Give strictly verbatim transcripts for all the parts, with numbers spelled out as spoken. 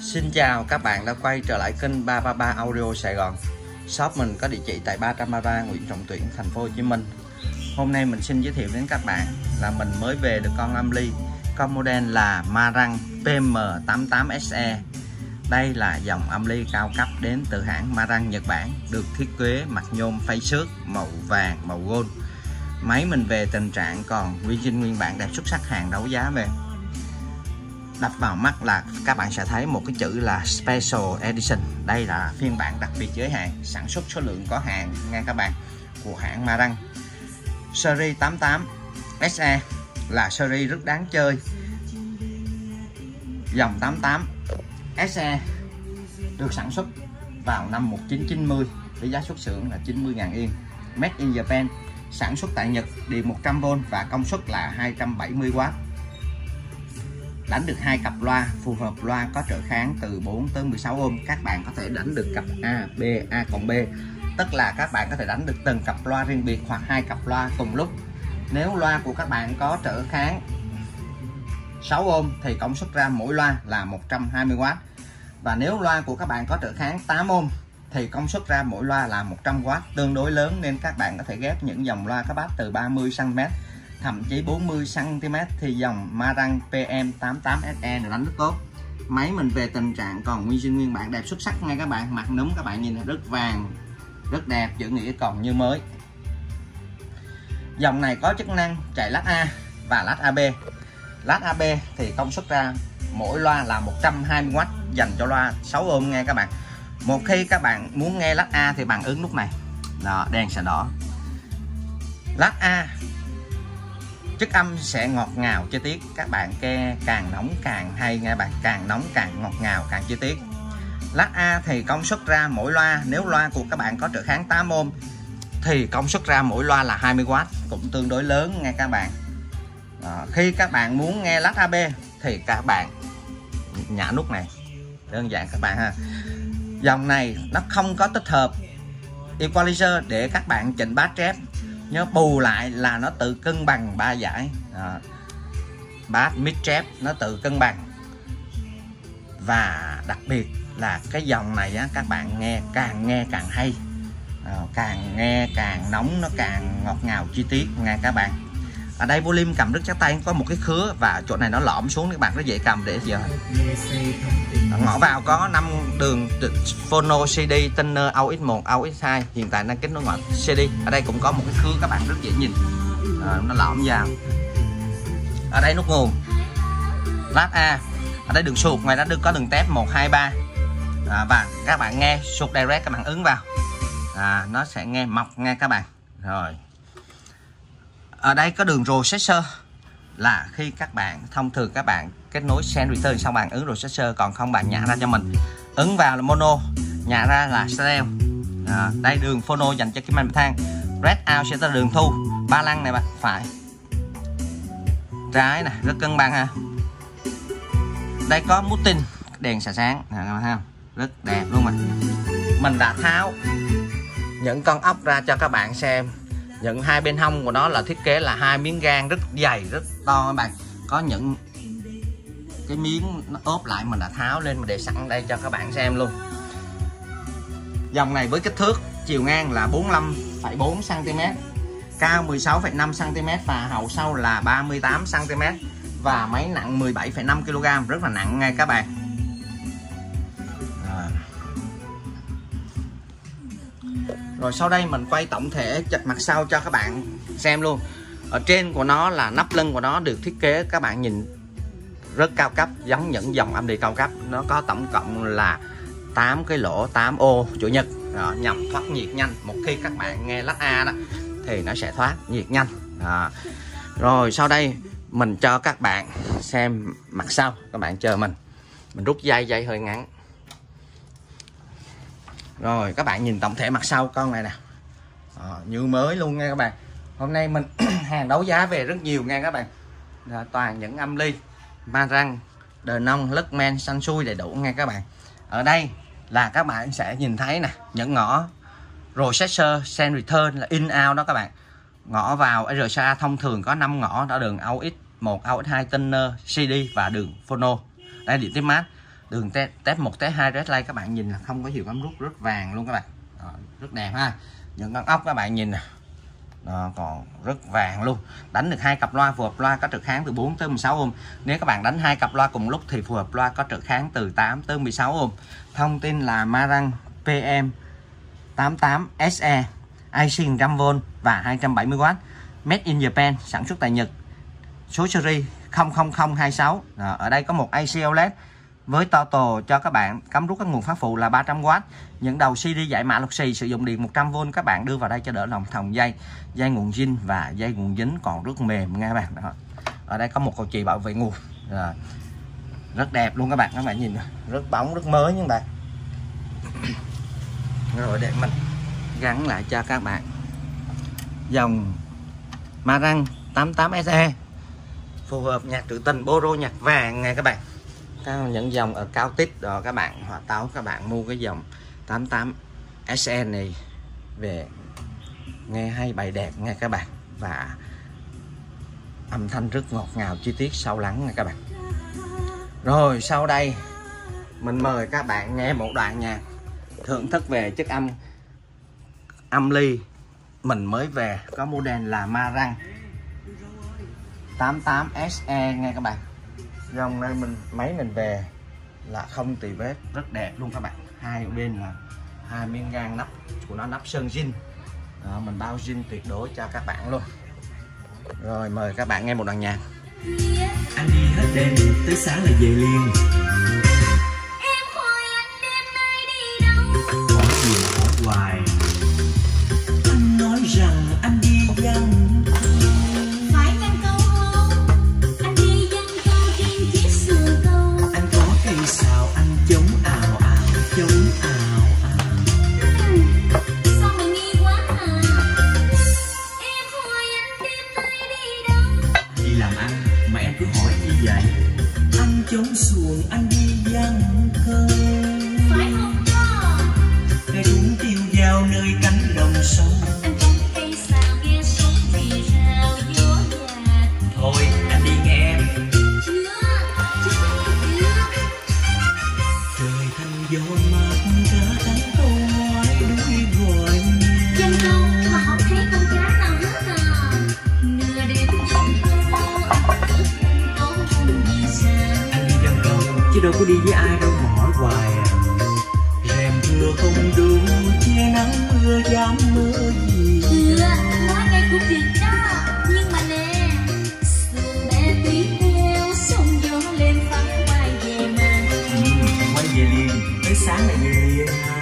Xin chào các bạn đã quay trở lại kênh ba ba ba Audio Sài Gòn. Shop mình có địa chỉ tại ba trăm ba mươi ba Nguyễn Trọng Tuyển, thành phố Hồ Chí Minh. Hôm nay mình xin giới thiệu đến các bạn là mình mới về được con âm ly, con model là Marantz P M tám mươi tám S E. Đây là dòng âm ly cao cấp đến từ hãng Marantz Nhật Bản, được thiết kế mặt nhôm phay xước màu vàng, màu gold. Máy mình về tình trạng còn nguyên zin nguyên bản, đẹp xuất sắc, hàng đấu giá về. Đập vào mắt là các bạn sẽ thấy một cái chữ là Special Edition. Đây là phiên bản đặc biệt giới hạn, sản xuất số lượng có hạn nha các bạn, của hãng Marantz. Series tám mươi tám S E là series rất đáng chơi. Dòng tám mươi tám S E được sản xuất vào năm một nghìn chín trăm chín mươi với giá xuất xưởng là chín mươi nghìn yên. Made in Japan, sản xuất tại Nhật, điện một trăm vôn và công suất là hai trăm bảy mươi oát. Đánh được hai cặp loa phù hợp, loa có trở kháng từ bốn tới mười sáu ôm. Các bạn có thể đánh được cặp A, B, A cộng B, tức là các bạn có thể đánh được từng cặp loa riêng biệt hoặc hai cặp loa cùng lúc. Nếu loa của các bạn có trở kháng sáu ôm thì công suất ra mỗi loa là một trăm hai mươi oát. Và nếu loa của các bạn có trở kháng tám ôm thì công suất ra mỗi loa là một trăm oát, tương đối lớn, nên các bạn có thể ghép những dòng loa có bass từ ba mươi xăng ti mét thậm chí bốn mươi xăng ti mét thì dòng Marantz P M tám mươi tám S E này đánh rất tốt. Máy mình về tình trạng còn nguyên zin nguyên bản, đẹp xuất sắc nha các bạn. Mặt núm các bạn nhìn là rất vàng, rất đẹp, chữ nghĩa còn như mới. Dòng này có chức năng chạy lát A và lát A B. Lát A B thì công suất ra mỗi loa là một trăm hai mươi oát, dành cho loa sáu ôm nha các bạn. Một khi các bạn muốn nghe lát A thì bạn ấn nút này. Đó, đèn sẽ đỏ. Lát A chất âm sẽ ngọt ngào chi tiết, các bạn nghe càng nóng càng hay nghe bạn, càng nóng càng ngọt ngào càng chi tiết. Lát A thì công suất ra mỗi loa, nếu loa của các bạn có trở kháng tám ôm thì công suất ra mỗi loa là hai mươi oát, cũng tương đối lớn nghe các bạn. Đó, khi các bạn muốn nghe lát A B thì các bạn nhả nút này, đơn giản các bạn ha. Dòng này nó không có tích hợp equalizer để các bạn chỉnh bass trap, nhớ bù lại là nó tự cân bằng ba dải. Đó, bass mid trap nó tự cân bằng. Và đặc biệt là cái dòng này á, các bạn nghe càng nghe càng hay, à, càng nghe càng nóng, nó càng ngọt ngào chi tiết nghe các bạn. Ở đây volume cầm rất chắc tay, có một cái khứa và chỗ này nó lõm xuống, các bạn rất dễ cầm để giờ ngõ vào. Có năm đường phono, xê đê, tuner, a u ích một, a u ích hai, hiện tại đang kết nối ngoại xê đê. Ở đây cũng có một cái khứa các bạn rất dễ nhìn, à, nó lõm vào. Ở đây nút nguồn lát A, ở đây đường sụt, ngoài đó được có đường tép một hai ba, à, và các bạn nghe sụt direct, các bạn ứng vào, à, nó sẽ nghe mọc nghe các bạn. Rồi ở đây có đường processor, là khi các bạn thông thường các bạn kết nối send return xong bạn ứng processor, còn không bạn nhả ra cho mình. Ứng vào là mono, nhả ra là stereo. À, đây đường phono dành cho cái màn thang. Red out sẽ là đường thu, ba lăng này bạn, phải trái này rất cân bằng ha. Đây có muting, đèn xả sáng, à, rất đẹp luôn mà. Mình đã tháo những con ốc ra cho các bạn xem. Những hai bên hông của nó là thiết kế là hai miếng gang rất dày, rất to các bạn. Có những cái miếng nó ốp lại, mình đã tháo lên mà để sẵn đây cho các bạn xem luôn. Dòng này với kích thước chiều ngang là bốn mươi lăm phẩy bốn xăng ti mét, cao mười sáu phẩy năm xăng ti mét và hậu sau là ba mươi tám xăng ti mét, và máy nặng mười bảy phẩy năm ki lô gam, rất là nặng ngay các bạn. Rồi sau đây mình quay tổng thể chật mặt sau cho các bạn xem luôn. Ở trên của nó là nắp lưng của nó được thiết kế các bạn nhìn rất cao cấp, giống những dòng âm ly cao cấp. Nó có tổng cộng là tám cái lỗ tám ô chủ nhật, đó, nhằm thoát nhiệt nhanh. Một khi các bạn nghe lát A đó thì nó sẽ thoát nhiệt nhanh. Đó. Rồi sau đây mình cho các bạn xem mặt sau, các bạn chờ mình mình rút dây dây hơi ngắn. Rồi các bạn nhìn tổng thể mặt sau con này nè, à, như mới luôn nha các bạn. Hôm nay mình hàng đấu giá về rất nhiều nha các bạn. À, toàn những âm ly Marantz, Denon, Luckman, Sansui đầy đủ nha các bạn. Ở đây là các bạn sẽ nhìn thấy nè, những ngõ processor, send return là in out đó các bạn. Ngõ vào rờ xê a thông thường có năm ngõ, đó đường a u ích một, a u ích hai, tuner, xê đê và đường phono. Đây điện tiếp mát. Đường tép một tép hai Redline các bạn nhìn là không có hiệu bấm rút, rất vàng luôn các bạn. Đó, rất đẹp ha. Những con ốc các bạn nhìn nè. Đó, còn rất vàng luôn. Đánh được hai cặp loa phù hợp, loa có trực kháng từ bốn tới mười sáu ohm. Nếu các bạn đánh hai cặp loa cùng lúc thì phù hợp, loa có trực kháng từ tám tới mười sáu ohm. Thông tin là Marantz P M tám mươi tám S E, i xê một trăm vôn và hai trăm bảy mươi oát, Made in Japan, sản xuất tại Nhật. Số series không không không hai sáu. Đó, ở đây có một i xê ô led với total cho các bạn cắm rút các nguồn phát phụ là ba trăm oát. Những đầu xê đê giải mã lục xì sử dụng điện một trăm vôn các bạn đưa vào đây cho đỡ lòng thòng dây, dây nguồn zin và dây nguồn dính còn rất mềm nha các bạn. Đó. Ở đây có một cầu chì bảo vệ nguồn. Rồi. Rất đẹp luôn các bạn, các bạn nhìn rất bóng, rất mới nha các bạn. Rồi để mình gắn lại cho các bạn dòng Marantz tám mươi tám S E phù hợp nhạc trữ tình, bolero, nhạc vàng nha các bạn. Những dòng ở cao tích đó các bạn hòa táo, các bạn mua cái dòng tám mươi tám S E này về nghe hay, bài đẹp nha các bạn, và âm thanh rất ngọt ngào, chi tiết sâu lắng nha các bạn. Rồi sau đây mình mời các bạn nghe một đoạn nhạc thưởng thức về chất âm âm ly mình mới về, có model là Marantz tám mươi tám S E nghe các bạn. Dòng này mình máy mình về là không tì vết, rất đẹp luôn các bạn. Hai bên là hai miếng gang nắp của nó, nắp sơn zin. Đó, mình bao zin tuyệt đối cho các bạn luôn. Rồi mời các bạn nghe một đoạn nhạc. Anh đi hết đêm tới sáng là về liền. Em hỏi anh đêm nay đi đâu? Hỏi gì mà hỏi hoài. Anh nói rằng anh đi vắng. Phải ngăn câu không? Anh đi vắng câu trên chiếc xuồng câu. Anh có cây sào anh chống ào ào, chống ào ào. Ừ, sao mà nghi quá à? Em hỏi anh đêm nay đi đâu? Đi làm ăn mà em cứ hỏi như vậy. Anh chống xuồng anh đi vắng câu. Phải không đó? Cây trúng tiêu vào nơi cánh đồng sông. Anh có cây xào nghe sóng rì rào gió nhạt. Thôi anh đi nghe em. Chưa, chưa chưa. Trời thanh gió mát cá cánh câu ngoài đuôi gọi Dân câu mà không thấy con cá nào hết à. Nửa đêm dân câu anh ước câu không gì sao. anh đi dân câu chứ đâu có đi với ai đâu mà hỏi hoài à. Rèm thưa không đủ che nắng mưa dám mơ gì. Ừ, nói nghe cũng được đó. Nhưng mà nè, xuồng bé tí theo sông gió lên phải quay về mà. Ừ, quay về liền tới sáng lại về liền ha.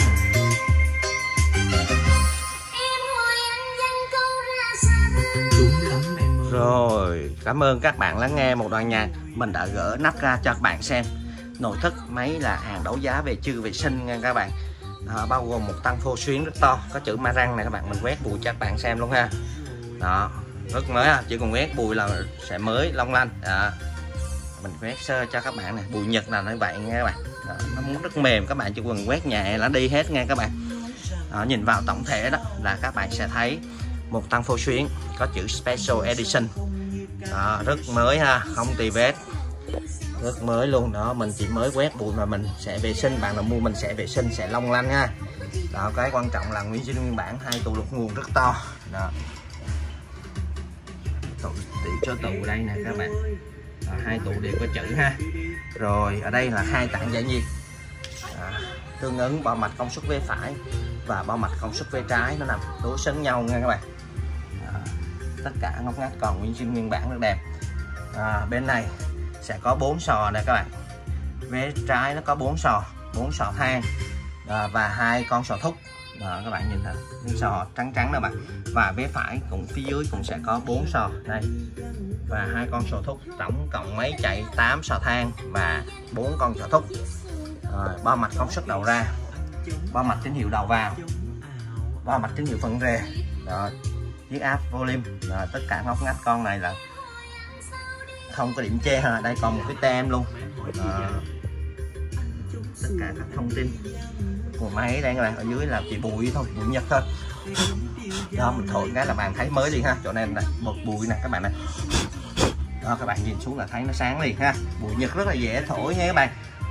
Em hỏi anh dân câu ra sao? Đúng lắm em ơi. Rồi cảm ơn các bạn lắng nghe một đoạn nhạc. Mình đã gỡ nắp ra cho các bạn xem. Nội thất máy là hàng đấu giá về chữ vệ sinh nha các bạn. Đó, bao gồm một tăng phô xuyến rất to, có chữ Marantz này các bạn. Mình quét bụi cho các bạn xem luôn ha. Đó, rất mới ha, chỉ cần quét bụi là sẽ mới long lanh. Đó, mình quét sơ cho các bạn này, bụi Nhật là như vậy nha các bạn. Đó, nó muốn rất mềm, các bạn chỉ cần quét nhẹ là đi hết nha các bạn. Đó, nhìn vào tổng thể đó là các bạn sẽ thấy một tăng phô xuyến có chữ Special Edition. Đó, rất mới ha, không tì vết, rất mới luôn. Đó, mình chỉ mới quét bụi mà mình sẽ vệ sinh, bạn nào mua mình sẽ vệ sinh, sẽ long lanh ha. Đó, cái quan trọng là nguyên zin nguyên bản, hai tụ lục nguồn rất to. Đó, tụ tỷ cho tụ đây nè các bạn. Đó, hai tụ đều có chữ ha. Rồi ở đây là hai tảng giải nhiệt. Đó, tương ứng bao mạch công suất về phải và bao mạch công suất về trái nó nằm đối xứng nhau nha các bạn. Đó, tất cả ngóc ngách còn nguyên zin nguyên bản rất đẹp. À, bên này sẽ có bốn sò này các bạn. Vế trái nó có bốn sò, bốn sò than à, và hai con sò thúc. Đó, các bạn nhìn thấy những sò trắng trắng đó bạn. Và vế phải cũng phía dưới cũng sẽ có bốn sò đây và hai con sò thúc. Tổng cộng máy chạy tám sò than và bốn con sò thúc. Rồi, bao mạch công suất đầu ra, bao mạch tín hiệu đầu vào, bao mạch tín hiệu phân rề. Đó, chiếc áp volume. Đó, tất cả ngóc ngách con này là không có điểm che ha. Đây còn một cái tem luôn. À, tất cả các thông tin của máy đây các bạn. Ở dưới là chỉ bụi thôi, bụi Nhật thôi. Đó, mình thổi cái là bạn thấy mới liền ha. Chỗ này này một bụi nè các bạn này. Đó, các bạn nhìn xuống là thấy nó sáng liền ha. Bụi Nhật rất là dễ thổi nha các bạn.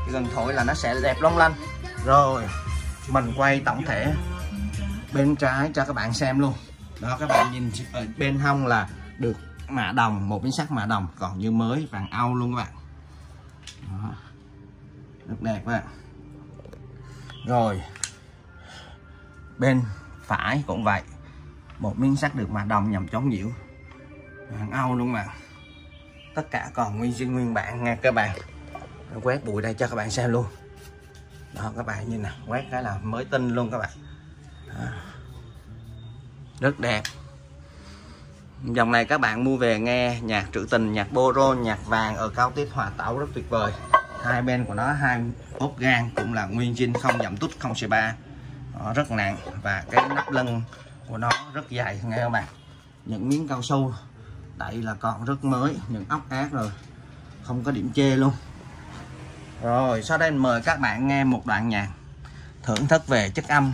chỉ cần thổi là nó sẽ đẹp long lanh. Rồi mình quay tổng thể bên trái cho các bạn xem luôn. Đó, các bạn nhìn ở bên hông là được mạ đồng, một miếng sắt mạ đồng còn như mới, vàng Âu luôn các bạn. Đó, rất đẹp các bạn. Rồi bên phải cũng vậy, một miếng sắt được mạ đồng nhằm chống nhiễu, vàng Âu luôn mà. Tất cả còn nguyên zin nguyên bản nha các bạn. Quét bụi đây cho các bạn xem luôn. Đó các bạn nhìn nè, quét cái là mới tinh luôn các bạn. Đó, rất đẹp. Dòng này các bạn mua về nghe nhạc trữ tình, nhạc bolero, nhạc vàng ở cao tiết hòa tấu rất tuyệt vời. Hai bên của nó hai ốp gan cũng là nguyên zin, không giảm tút, không xì ba. Đó, rất nặng và cái nắp lưng của nó rất dày nghe các bạn. Những miếng cao su đậy là còn rất mới, những ốc ác rồi, không có điểm chê luôn. Rồi sau đây mời các bạn nghe một đoạn nhạc thưởng thức về chất âm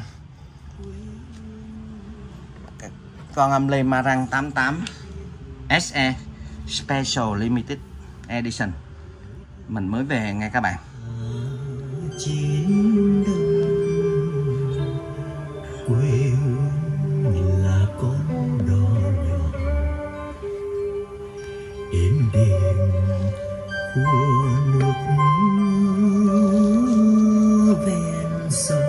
con âm ly Marantz tám tám ét e Special Limited Edition mình mới về nghe các bạn. Chiến đông quê hương là con đò nhỏ êm đềm của nước ven sông.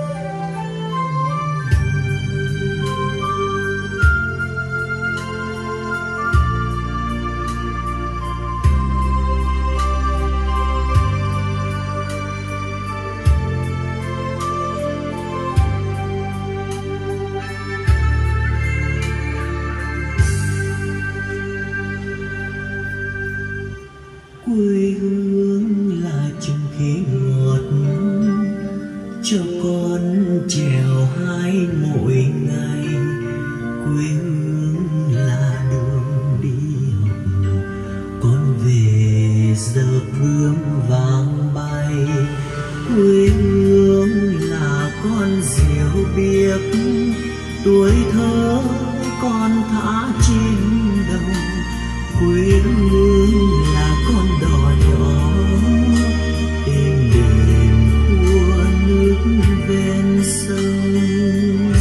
Quê hương là chừng khí ngọt cho con trèo hai mỗi ngày. Quê hương là đường đi học, con về giờ vương vàng bay. Quê hương là con diều biếc, tuổi thơ con thả trên đồng. Quê hương là con đò nhỏ êm đềm của nước ven sông.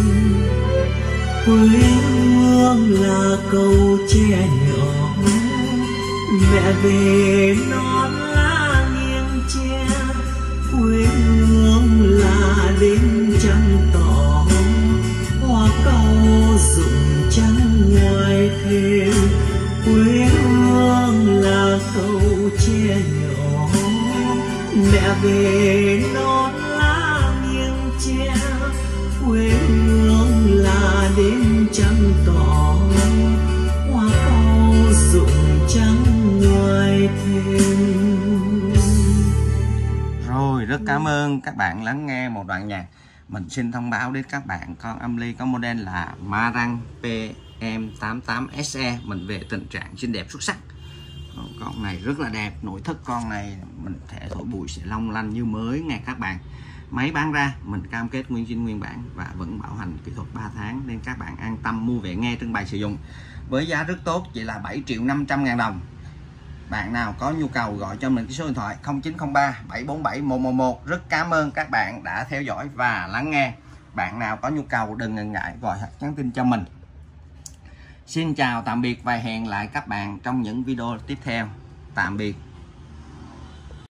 Quê hương là cầu tre nhỏ, mẹ về non lá nghiêng tre. Quê hương là đêm trăng tỏ, hoa cau rụng trắng ngoài thềm. Quê hương là cầu tre nhỏ, mẹ về non lá nghiêng tre. Quê hương là đêm trăng tỏ, hoa cau rụng trắng ngoài thềm. Rồi rất cảm ơn các bạn lắng nghe một đoạn nhạc. Mình xin thông báo đến các bạn con âm ly có model là Marantz P M tám tám ét e mình về tình trạng xinh đẹp xuất sắc. Con này rất là đẹp, nội thất con này mình thể thổi bụi sẽ long lanh như mới nghe các bạn. Máy bán ra mình cam kết nguyên zin nguyên bản và vẫn bảo hành kỹ thuật ba tháng nên các bạn an tâm mua về nghe trưng bày sử dụng với giá rất tốt, chỉ là bảy triệu năm trăm ngàn đồng. Bạn nào có nhu cầu gọi cho mình cái số điện thoại không chín không ba bảy bốn bảy một một một. Rất cảm ơn các bạn đã theo dõi và lắng nghe. Bạn nào có nhu cầu đừng ngần ngại gọi hoặc nhắn tin cho mình. Xin chào tạm biệt và hẹn lại các bạn trong những video tiếp theo. Tạm biệt.